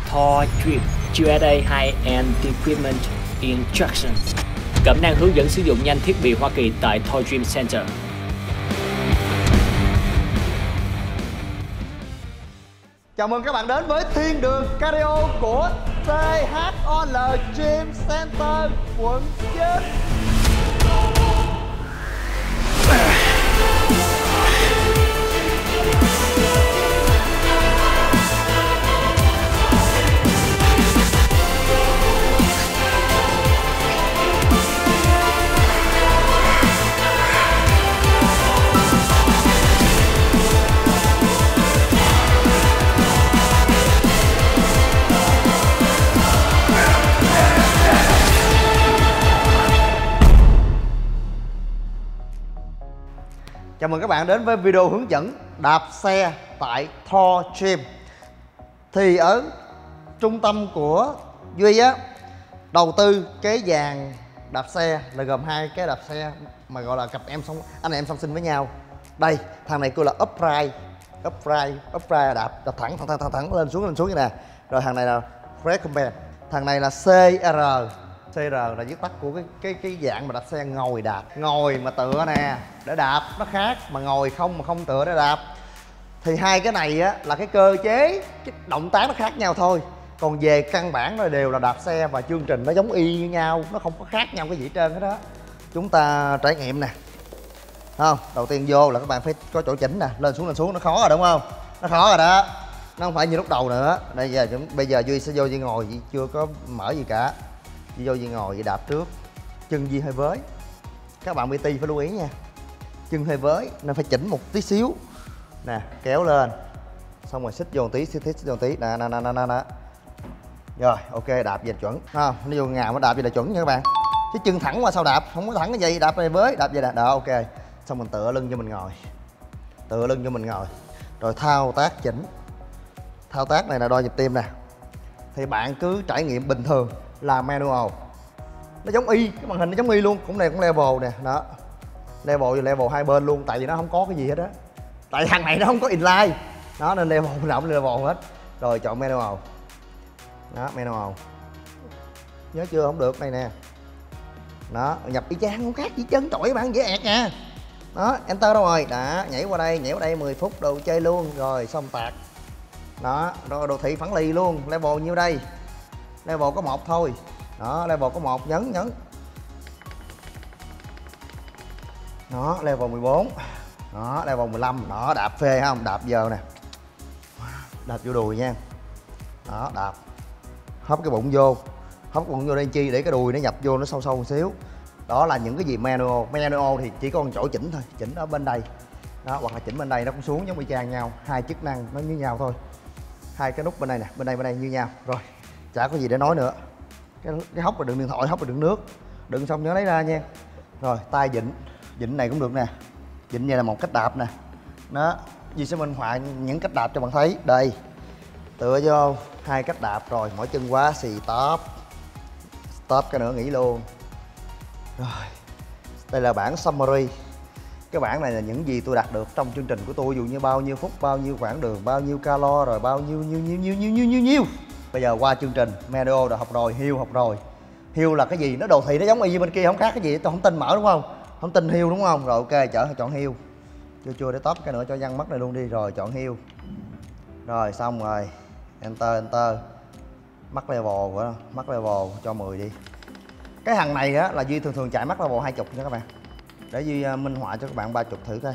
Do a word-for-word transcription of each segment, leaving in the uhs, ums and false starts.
Thor Dream giê ét a High-End Equipment Instruction. Cẩm nang hướng dẫn sử dụng nhanh thiết bị Hoa Kỳ tại Thor Dream Center. Chào mừng các bạn đến với thiên đường cardio của tê hát o lờ Gym Center quận chín. Chào mừng các bạn đến với video hướng dẫn đạp xe tại Thor Gym. Thì ở trung tâm của Duy á, đầu tư cái dàn đạp xe là gồm hai cái đạp xe mà gọi là cặp em song anh em song sinh với nhau. Đây, thằng này kêu là upright, upright, upright đạp đạp thẳng thẳng thẳng thẳng, thẳng lên xuống lên xuống như nè. Rồi thằng này là recombine, thằng này là xê rờ. xê rờ là viết tắt của cái cái cái dạng mà đạp xe ngồi đạp, ngồi mà tựa nè để đạp nó khác, mà ngồi không mà không tựa để đạp. Thì hai cái này á là cái cơ chế, cái động tác nó khác nhau thôi, còn về căn bản nó đều là đạp xe và chương trình nó giống y như nhau, nó không có khác nhau cái gì hết trơn hết đó. Chúng ta trải nghiệm nè, không? Đầu tiên vô là các bạn phải có chỗ chỉnh nè, lên xuống lên xuống nó khó rồi đúng không? Nó khó rồi đó, nó không phải như lúc đầu nữa. Đây giờ bây giờ Duy sẽ vô Duy ngồi, Duy chưa có mở gì cả. Duy vô Duy ngồi, Duy đạp trước, chân Duy hơi với. Các bạn pê tê phải lưu ý nha, chân hơi với nên phải chỉnh một tí xíu nè, kéo lên xong rồi xích vô một tí, xích xích vô một tí nè nè nè nè nè. Rồi ok, đạp về chuẩn không? Nó vô ngào nó đạp về là chuẩn nha các bạn, chứ chân thẳng qua sao đạp, không có thẳng cái gì, đạp này với, đạp về nè. Đó ok, xong mình tựa lưng cho mình ngồi, tựa lưng cho mình ngồi, rồi thao tác chỉnh. Thao tác này là đo nhịp tim nè. Thì bạn cứ trải nghiệm bình thường là manual, nó giống y, cái màn hình nó giống y luôn. Cũng này cũng level nè, đó level và level hai bên luôn, tại vì nó không có cái gì hết á, tại thằng này nó không có inline đó, nên level nào cũng level hết. Rồi chọn manual đó, manual nhớ chưa, không được này nè đó, nhập y chang không khác gì chân chọi bạn, dễ ẹt nha. Đó enter đâu rồi, đã nhảy qua đây, nhảy qua đây mười phút đồ chơi luôn. Rồi xong tạt đó, rồi đồ thị phẳng lì luôn. Level nhiêu đây, level có một thôi đó, level có một, nhấn nhấn đó, level mười bốn đó, level mười lăm đó. Đạp phê không, đạp giờ nè, đạp vô đùi nha đó, đạp hấp cái bụng vô, hấp cái bụng vô đây chi để cái đùi nó nhập vô nó sâu sâu một xíu. Đó là những cái gì manual. Manual thì chỉ có một chỗ chỉnh thôi, chỉnh ở bên đây đó, hoặc là chỉnh bên đây nó cũng xuống giống y chang nhau, hai chức năng nó như nhau thôi, hai cái nút bên đây nè, bên đây bên đây như nhau. Rồi chả có gì để nói nữa. Cái, cái hốc là đựng điện thoại, hốc là đựng nước, đựng xong nhớ lấy ra nha. Rồi tay vịn, vịn này cũng được nè, vịn này là một cách đạp nè đó. Duy sẽ minh họa những cách đạp cho bạn thấy. Đây tựa vô hai cách đạp, rồi mỗi chân quá xì stop, stop cái nữa nghỉ luôn. Rồi đây là bản summary. Cái bản này là những gì tôi đạt được trong chương trình của tôi, ví dụ như bao nhiêu phút, bao nhiêu quãng đường, bao nhiêu calo, rồi bao nhiêu nhiêu nhiêu nhiêu nhiêu nhiêu nhiêu nhiêu. Bây giờ qua chương trình manual đã học rồi, hill học rồi. Hill là cái gì, nó đồ thị nó giống y như bên kia, không khác cái gì. Tôi không tin mở đúng không, không tin hill đúng không. Rồi ok, chọn chọn hill. Chưa chưa để top cái nữa cho văng mắt này luôn đi. Rồi chọn hill. Rồi xong rồi enter enter. Mắt level của mắt level cho mười đi. Cái thằng này á là Duy thường thường chạy mắt level hai mươi nha các bạn, để Duy minh họa cho các bạn ba mươi thử coi.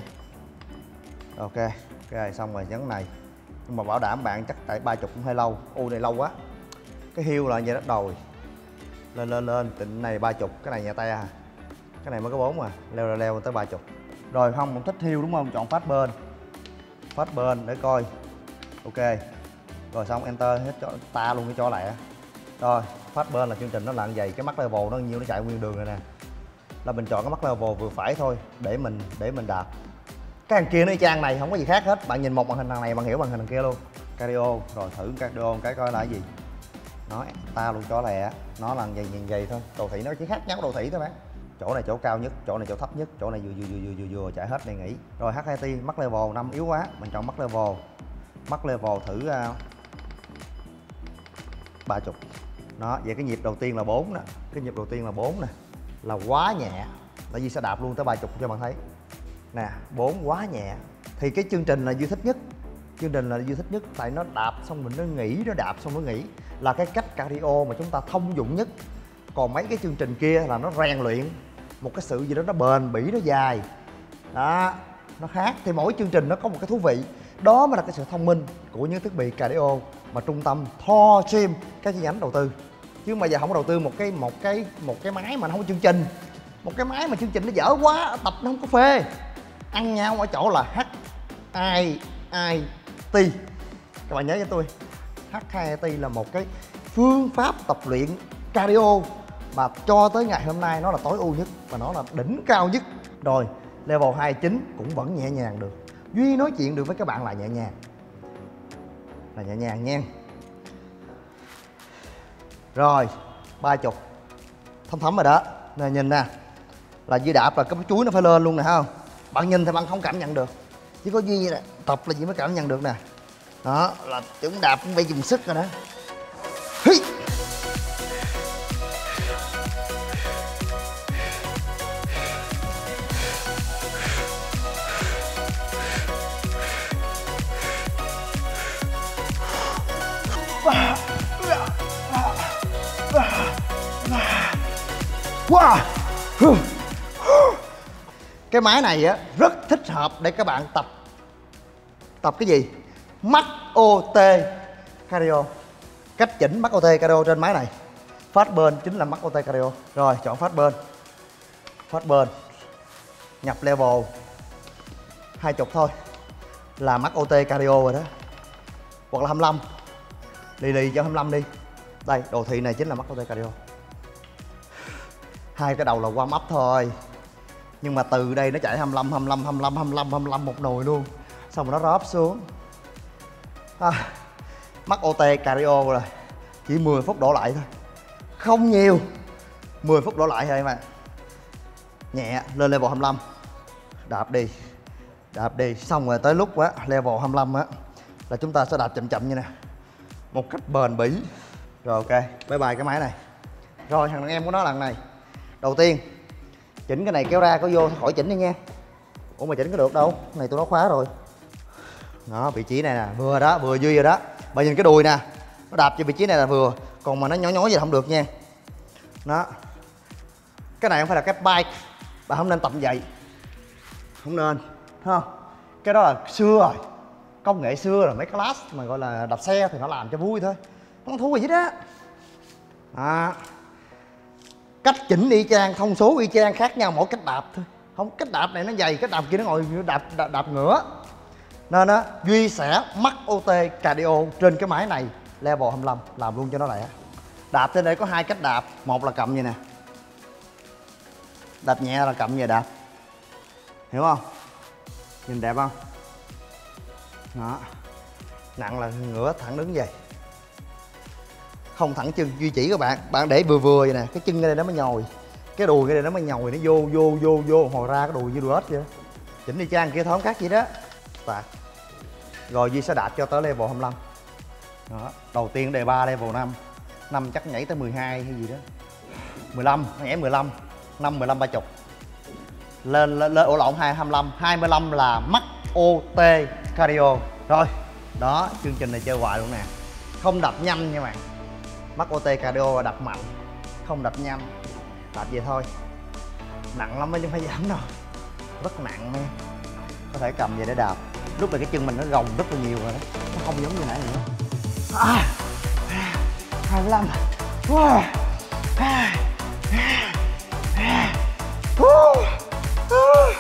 Ok ok, xong rồi nhấn này, nhưng mà bảo đảm bạn chắc chạy ba mươi cũng hơi lâu. Ô này lâu quá. Cái hill là vậy đó, đồi lên lên lên tịnh này ba mươi, cái này nhẹ tay à, cái này mới có bốn à, leo leo leo tới ba mươi. Rồi không, không thích hill đúng không, chọn phát bên, phát bên để coi. Ok rồi xong enter hết cho ta luôn, cái cho lẹ. Rồi phát bên là chương trình nó là như vậy. Cái mắt level nó nhiêu nó chạy nguyên đường rồi nè, là mình chọn cái mắt level vừa phải thôi để mình để mình đạp. Cái thằng kia nó y chang này, không có gì khác hết. Bạn nhìn một màn hình thằng này bạn hiểu màn hình thằng kia luôn. Cardio, rồi thử cardio cái coi là cái gì. Nó ta luôn cho lẹ, nó là vậy nhìn vậy thôi. Đồ thị nó chỉ khác nhau đồ thị thôi bạn. Chỗ này chỗ cao nhất, chỗ này chỗ thấp nhất, chỗ này vừa vừa vừa vừa vừa chạy hết này nghỉ. Rồi hát hai tê mắt level năm yếu quá, mình chọn mắt level. Mắt level thử uh, ba mươi. Đó, vậy cái nhịp đầu tiên là bốn nè, cái nhịp đầu tiên là bốn nè, là quá nhẹ. Tại vì sẽ đạp luôn tới ba mươi cho bạn thấy. Nè, bốn quá nhẹ. Thì cái chương trình là Duy thích nhất. Chương trình là Duy thích nhất tại nó đạp xong mình nó nghỉ, nó đạp xong nó nghỉ. Là cái cách cardio mà chúng ta thông dụng nhất. Còn mấy cái chương trình kia là nó rèn luyện một cái sự gì đó nó bền bỉ, nó dài. Đó, nó khác. Thì mỗi chương trình nó có một cái thú vị. Đó mới là cái sự thông minh của những thiết bị cardio mà trung tâm Thor Gym cái chi nhánh đầu tư. Chứ mà giờ không có đầu tư một cái một cái một cái máy mà nó không có chương trình. Một cái máy mà chương trình nó dở quá, tập nó không có phê. Ăn nhau ở chỗ là H I I T. Các bạn nhớ cho tôi, H I I T là một cái phương pháp tập luyện cardio mà cho tới ngày hôm nay nó là tối ưu nhất và nó là đỉnh cao nhất. Rồi level hai mươi chín cũng vẫn nhẹ nhàng được. Duy nói chuyện được với các bạn là nhẹ nhàng, là nhẹ nhàng nha. Rồi ba mươi thấm thấm rồi đó. Nè nhìn nè, là Duy đạp là cái chuối nó phải lên luôn nè, thấy không? Bạn nhìn thì bạn không cảm nhận được, chỉ có Duy nè tập là Duy mới cảm nhận được nè. Đó là chúng đạp cũng phải dùng sức rồi đó. Hi. Wow. Cái máy này á rất thích hợp để các bạn tập tập cái gì? Max O T cardio. Cách chỉnh Max O T cardio trên máy này. Fast burn chính là Max O T cardio. Rồi chọn fast burn. Fast burn. Nhập level hai mươi thôi là Max O T cardio rồi đó. Hoặc là hai mươi lăm. Lì lì cho hai mươi lăm đi. Đây, đồ thị này chính là Max O T cardio. Hai cái đầu là warm up thôi. Nhưng mà từ đây nó chạy hai mươi lăm, hai mươi lăm, hai mươi lăm, hai mươi lăm, hai mươi lăm một nồi luôn. Xong rồi nó drop xuống. À, Max O T cardio rồi. Chỉ mười phút đổ lại thôi. Không nhiều. mười phút đổ lại thôi em ạ. Nhẹ, lên level hai mươi lăm. Đạp đi. Đạp đi. Xong rồi tới lúc á, level hai mươi lăm á, là chúng ta sẽ đạp chậm chậm như nè. Một cách bền bỉ. Rồi ok, bye bye cái máy này. Rồi thằng đàn em của nó lần này. Đầu tiên chỉnh cái này kéo ra, có vô khỏi chỉnh đi nha. Ủa mà chỉnh có được đâu, cái này tôi nó khóa rồi. Đó, vị trí này nè, vừa đó, vừa Duy rồi đó. Bạn nhìn cái đùi nè, nó đạp cho vị trí này là vừa. Còn mà nó nhói nhói gì không được nha. Đó. Cái này không phải là cái bike, bạn không nên tập vậy. Không nên, thấy không? Cái đó là xưa rồi. Công nghệ xưa rồi, mấy class mà gọi là đạp xe thì nó làm cho vui thôi. Không thú gì đó. Đó. Cách chỉnh y chang, thông số y chang, khác nhau mỗi cách đạp thôi. Không, cách đạp này nó dày, cách đạp kia nó ngồi đạp đạp, đạp ngửa. Nên á, Duy sẽ Max O T cardio trên cái máy này level hai mươi lăm, làm luôn cho nó lẹ. Đạp trên đây có hai cách đạp, một là cầm vậy nè. Đạp nhẹ là cầm về đạp. Hiểu không? Nhìn đẹp không? Đó. Nặng là ngửa thẳng đứng vậy. Không thẳng chân, Duy chỉ các bạn, bạn để vừa vừa vậy nè, cái chân ở đây nó mới nhồi, cái đùi ở đây nó mới nhồi, nó vô vô vô vô hồi ra cái đùi như đùi ếch vậy. Chỉnh đi trang kia thôi không khác gì đó. Tạt. Rồi Duy sẽ đạp cho tới level hai mươi lăm. Đó, đầu tiên đề ba level năm. năm chắc nhảy tới mười hai hay gì đó. mười lăm, nhảy mười lăm, năm mười lăm ba mươi. Lên lên lên ổ lộn hai mươi lăm, hai mươi lăm là Max O T cardio. Rồi. Đó, chương trình này chơi hoài luôn nè. Không đập nhanh nha bạn. Max O T cardio đập mạnh, không đập nhanh. Đạp vậy thôi. Nặng lắm chứ không phải giảm đâu. Rất nặng nha. Có thể cầm về để đạp. Lúc này cái chân mình nó gồng rất là nhiều rồi đó. Nó không giống như nãy nữa. À, hai mươi lăm. Wow. À, à, à. Uh, uh.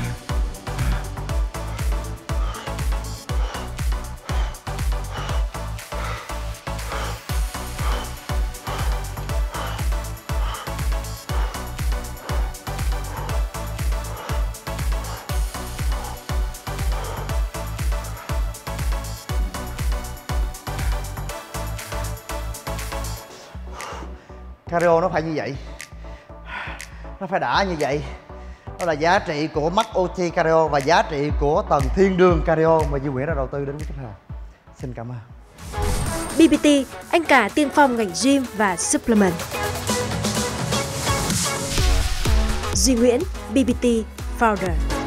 Cardio nó phải như vậy, nó phải đã như vậy. Đó là giá trị của Max O T cardio và giá trị của tầng thiên đường cardio mà Duy Nguyễn đã đầu tư đến với khách hàng. Xin cảm ơn. bê bê tê, anh cả tiên phong ngành gym và supplement. Duy Nguyễn, bê bê tê Founder.